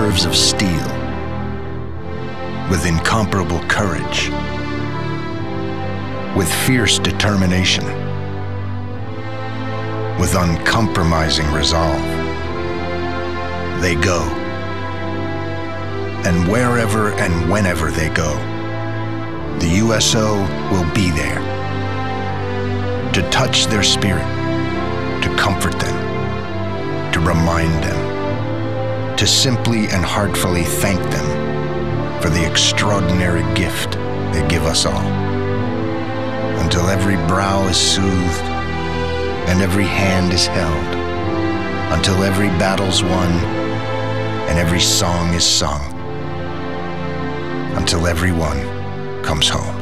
nerves of steel, with incomparable courage, with fierce determination, with uncompromising resolve. They go. And wherever and whenever they go, the USO will be there to touch their spirit, to comfort them, to remind them, to simply and heartfully thank them for the extraordinary gift they give us all, until every brow is soothed and every hand is held, until every battle's won and every song is sung, until everyone comes home.